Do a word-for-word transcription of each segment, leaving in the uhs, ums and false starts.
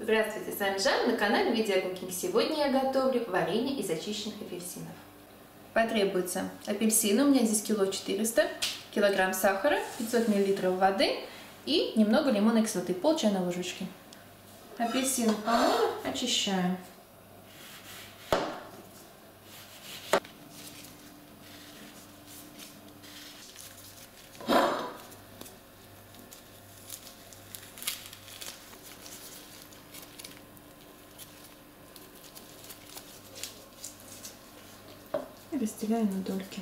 Здравствуйте, с вами Жанна на канале Видео Кукинг. Сегодня я готовлю варенье из очищенных апельсинов. Потребуется апельсины, у меня здесь кило четыреста, килограмм сахара, пятьсот миллилитров воды и немного лимонной кислоты, пол чайной ложечки. Апельсины помыли, очищаем. И разделяю на дольки.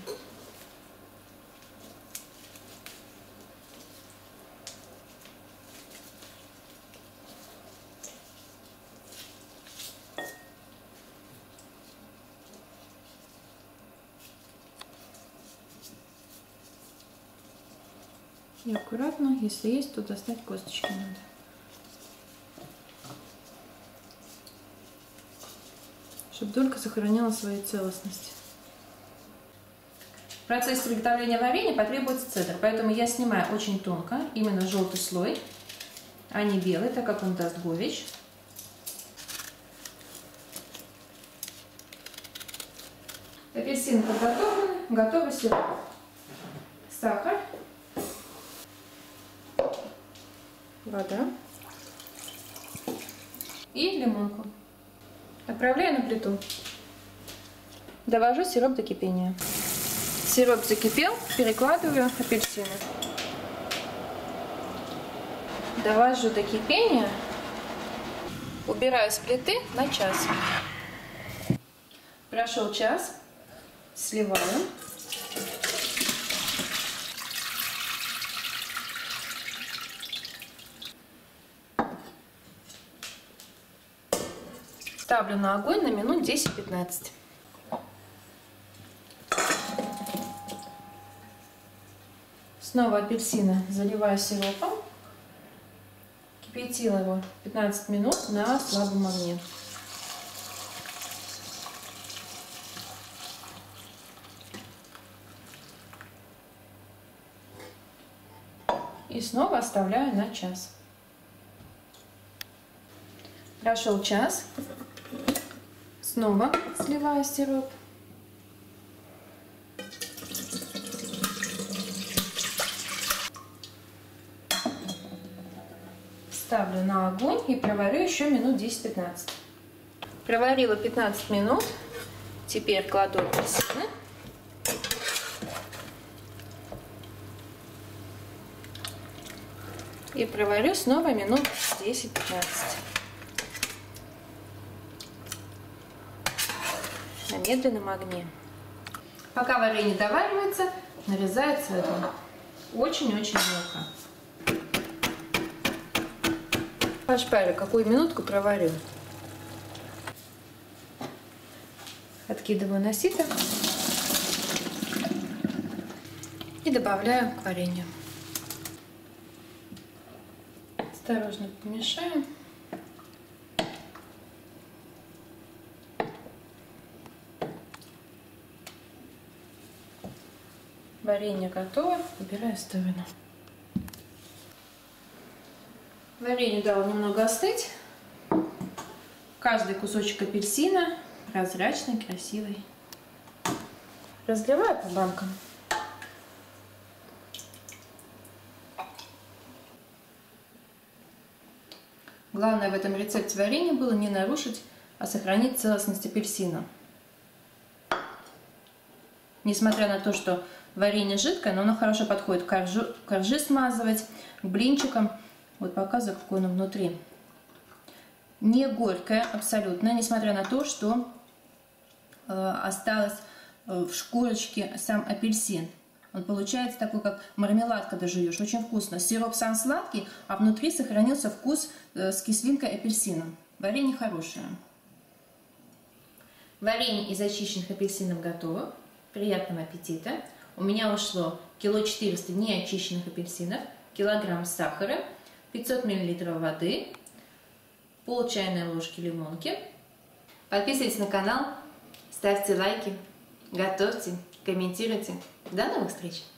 И аккуратно, если есть, то достать косточки надо. Чтобы долька сохраняла свою целостность. В процессе приготовления варенья потребуется цедр, поэтому я снимаю очень тонко, именно желтый слой, а не белый, так как он даст горечь. Апельсины подготовлены, готовый сироп. Сахар, вода и лимонку. Отправляю на плиту. Довожу сироп до кипения. Сироп закипел, перекладываю апельсины. Довожу до кипения, убираю с плиты на час. Прошел час, сливаю. Ставлю на огонь на минут десять-пятнадцать. Снова апельсины заливаю сиропом. Кипятила его пятнадцать минут на слабом огне. И снова оставляю на час. Прошел час. Снова сливаю сироп. Ставлю на огонь и проварю еще минут десять-пятнадцать. Проварила пятнадцать минут. Теперь кладу апельсины. И проварю снова минут десять-пятнадцать. На медленном огне. Пока варенье доваривается, нарезаю цедру. Очень-очень мелко. По шпаре какую минутку проварю. Откидываю на сито и добавляю к варенью. Осторожно помешаем. Варенье готово, убираю в сторону. Варенье дала немного остыть. Каждый кусочек апельсина прозрачный, красивый. Разливаю по банкам. Главное в этом рецепте варенья было не нарушить, а сохранить целостность апельсина. Несмотря на то, что варенье жидкое, но оно хорошо подходит к коржу, коржи смазывать, к блинчикам. Вот показываю, какой он внутри. Не горькое абсолютно, несмотря на то, что э, осталось э, в шкурочке сам апельсин. Он получается такой, как мармелад, когда жуешь. Очень вкусно. Сироп сам сладкий, а внутри сохранился вкус э, с кислинкой апельсина. Варенье хорошее. Варенье из очищенных апельсинов готово. Приятного аппетита. У меня ушло кило четыреста неочищенных апельсинов, килограмм сахара, пятьсот миллилитров воды, пол чайной ложки лимонки. Подписывайтесь на канал, ставьте лайки, готовьте, комментируйте. До новых встреч!